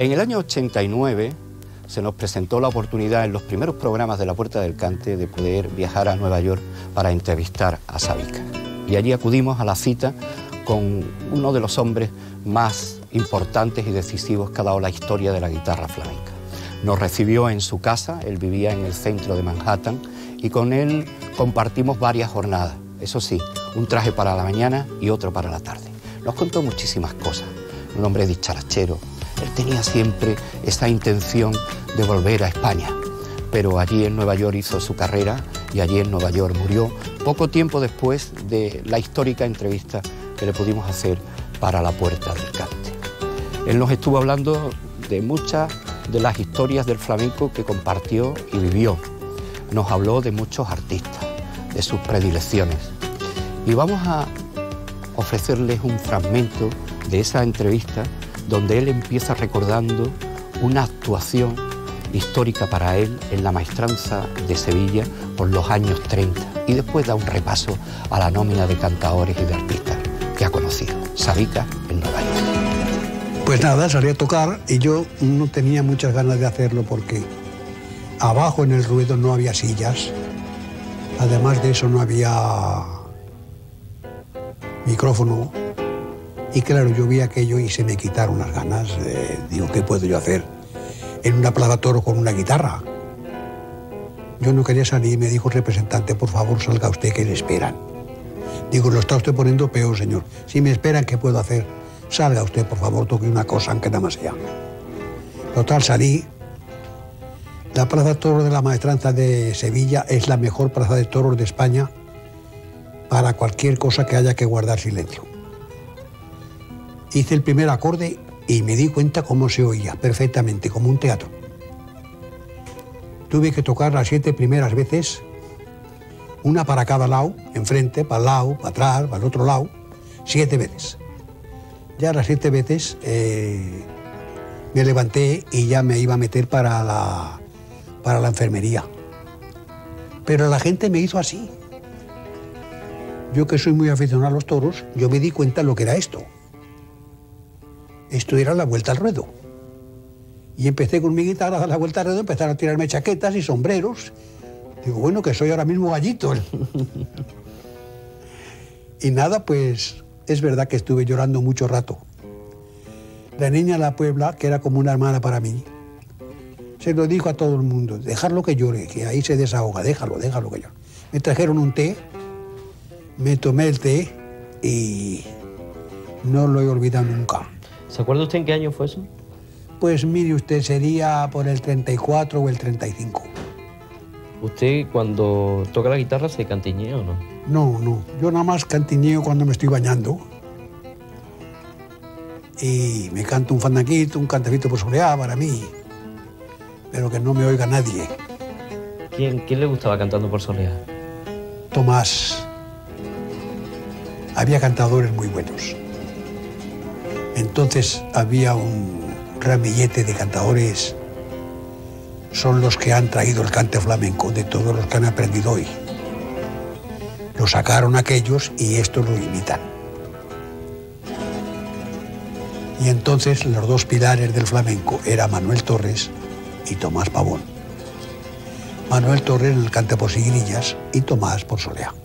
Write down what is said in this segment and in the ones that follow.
En el año 89 se nos presentó la oportunidad en los primeros programas de La Puerta del Cante de poder viajar a Nueva York para entrevistar a Savica. Y allí acudimos a la cita con uno de los hombres más importantes y decisivos que ha dado la historia de la guitarra flamenca. Nos recibió en su casa, él vivía en el centro de Manhattan, y con él compartimos varias jornadas. Eso sí, un traje para la mañana y otro para la tarde. Nos contó muchísimas cosas, un hombre dicharachero. Él tenía siempre esa intención de volver a España, pero allí en Nueva York hizo su carrera y allí en Nueva York murió poco tiempo después de la histórica entrevista que le pudimos hacer para La Puerta del Cante. Él nos estuvo hablando de muchas de las historias del flamenco que compartió y vivió. Nos habló de muchos artistas, de sus predilecciones. Y vamos a ofrecerles un fragmento de esa entrevista donde él empieza recordando una actuación histórica para él en la Maestranza de Sevilla por los años 30 y después da un repaso a la nómina de cantadores y de artistas que ha conocido. Savica en Nueva York. Pues nada, salí a tocar y yo no tenía muchas ganas de hacerlo porque abajo en el ruedo no había sillas. Además de eso no había micrófono. Y claro, yo vi aquello y se me quitaron las ganas. Digo, ¿qué puedo yo hacer en una plaza toro con una guitarra? Yo no quería salir y me dijo el representante, por favor, salga usted, que le esperan. Digo, lo está usted poniendo peor, señor. Si me esperan, ¿qué puedo hacer? Salga usted, por favor, toque una cosa, aunque nada más sea. Total, salí. La plaza toro de la Maestranza de Sevilla es la mejor plaza de toros de España para cualquier cosa que haya que guardar silencio. Hice el primer acorde y me di cuenta cómo se oía perfectamente, como un teatro. Tuve que tocar las 7 primeras veces, una para cada lado, enfrente, para el lado, para atrás, para el otro lado, 7 veces. Ya las 7 veces me levanté y ya me iba a meter para la enfermería. Pero la gente me hizo así. Yo, que soy muy aficionado a los toros, yo me di cuenta de lo que era esto. Esto era la vuelta al ruedo. Y empecé con mi guitarra a dar la vuelta al ruedo, empezaron a tirarme chaquetas y sombreros. Digo, bueno, que soy ahora mismo gallito. Y nada, pues es verdad que estuve llorando mucho rato. La niña de la Puebla, que era como una hermana para mí, se lo dijo a todo el mundo, dejarlo que llore, que ahí se desahoga, déjalo que llore. Me trajeron un té, me tomé el té y no lo he olvidado nunca. ¿Se acuerda usted en qué año fue eso? Pues mire usted, sería por el 34 o el 35. ¿Usted cuando toca la guitarra se cantiñea o no? No, yo nada más cantiñeo cuando me estoy bañando. Y me canto un fandanguito, un cantecito por soleá para mí, pero que no me oiga nadie. ¿Quién le gustaba cantando por soleá? Tomás. Había cantadores muy buenos. Entonces había un ramillete de cantadores, son los que han traído el cante flamenco, de todos los que han aprendido hoy. Lo sacaron aquellos y estos lo imitan. Y entonces los dos pilares del flamenco eran Manuel Torres y Tomás Pavón. Manuel Torres en el cante por siguilillas y Tomás por soleá.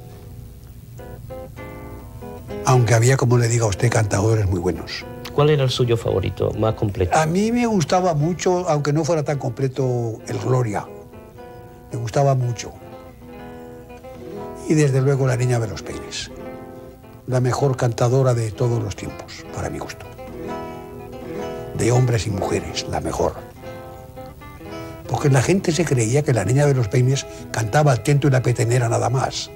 Aunque había, como le diga a usted, cantadores muy buenos. ¿Cuál era el suyo favorito, más completo? A mí me gustaba mucho, aunque no fuera tan completo, el Gloria. Me gustaba mucho. Y desde luego la Niña de los Peines. La mejor cantadora de todos los tiempos, para mi gusto. De hombres y mujeres, la mejor. Porque la gente se creía que la Niña de los Peines cantaba al tiento y la petenera nada más.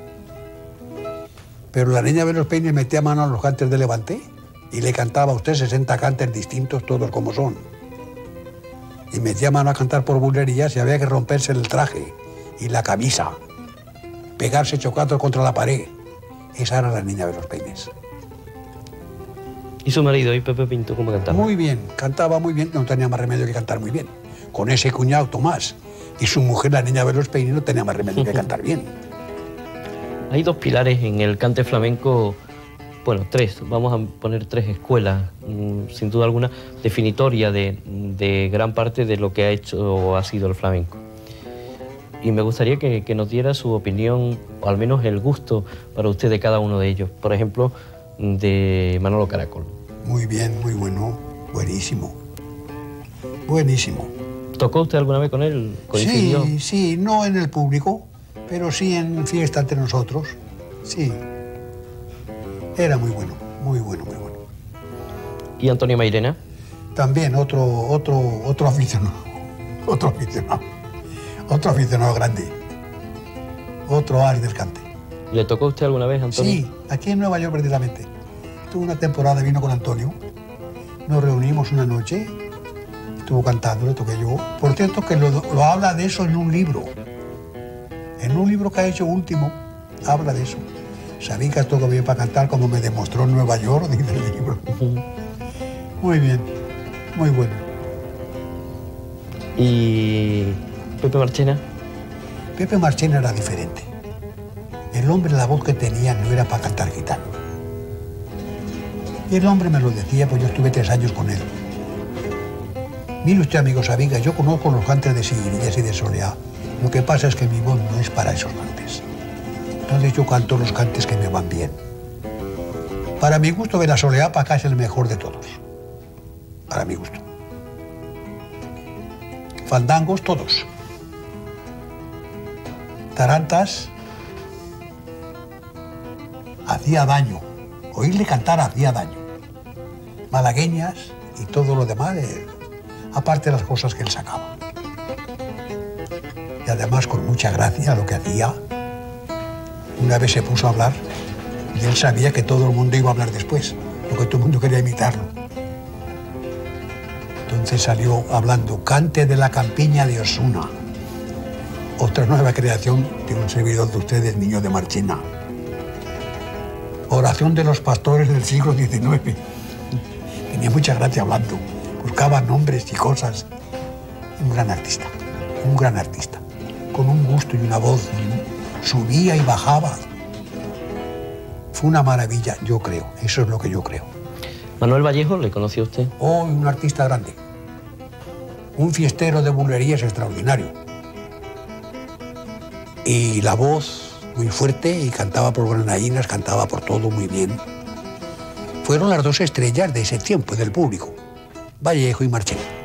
Pero la Niña de los Peines metía mano a los cantes de Levante y le cantaba a usted 60 cantes distintos, todos como son. Y metía mano a cantar por bulerías y había que romperse el traje y la camisa, pegarse chocazos contra la pared. Esa era la Niña de los Peines. ¿Y su marido, y Pepe Pinto, cómo cantaba? Muy bien, cantaba muy bien, no tenía más remedio que cantar muy bien. Con ese cuñado Tomás y su mujer, la Niña de los Peines, no tenía más remedio que cantar bien. Hay dos pilares en el cante flamenco bueno, tres, vamos a poner tres escuelas, sin duda alguna, definitoria de gran parte de lo que ha hecho o ha sido el flamenco. Y me gustaría que nos diera su opinión, o al menos el gusto para usted de cada uno de ellos. Por ejemplo, de Manolo Caracol. Muy bien, muy bueno, buenísimo. Buenísimo. ¿Tocó usted alguna vez con él? ¿Coincidió? Sí, sí, no en el público, pero sí en fiesta entre nosotros. Sí. Era muy bueno, muy bueno, muy bueno. ¿Y Antonio Mairena? También otro aficionado. Otro aficionado. Otro aficionado grande. Otro as del cante. ¿Le tocó a usted alguna vez, Antonio? Sí, aquí en Nueva York precisamente. Tuve una temporada, vino con Antonio. Nos reunimos una noche. Estuvo cantando, le toqué yo. Por cierto, que lo habla de eso en un libro. En un libro que ha hecho último, habla de eso. Sabica toca bien para cantar, como me demostró en Nueva York, dice el libro. Muy bien, muy bueno. ¿Y Pepe Marchena? Pepe Marchena era diferente. El hombre, la voz que tenía no era para cantar gitano. Y el hombre me lo decía, pues yo estuve 3 años con él. Mire usted, amigo Sabica, yo conozco los cantes de Siguirillas y de Soleá. Lo que pasa es que mi voz no es para esos cantes. Entonces yo canto los cantes que me van bien. Para mi gusto, de la Soleá para acá es el mejor de todos. Para mi gusto. Fandangos, todos. Tarantas, hacía daño. Oírle cantar hacía daño. Malagueñas y todo lo demás, aparte de las cosas que él sacaba. Y además con mucha gracia lo que hacía. Una vez se puso a hablar y él sabía que todo el mundo iba a hablar después, porque todo el mundo quería imitarlo. Entonces salió hablando Cante de la Campiña de Osuna, otra nueva creación de un servidor de ustedes, Niño de Marchena. Oración de los pastores del siglo XIX. Tenía mucha gracia hablando, buscaba nombres y cosas. Un gran artista, con un gusto y una voz. Subía y bajaba. Fue una maravilla, yo creo. Eso es lo que yo creo. ¿Manuel Vallejo le conoció usted? Oh, un artista grande. Un fiestero de bulerías extraordinario. Y la voz muy fuerte, y cantaba por granadinas, cantaba por todo muy bien. Fueron las 2 estrellas de ese tiempo, del público. Vallejo y Marchena.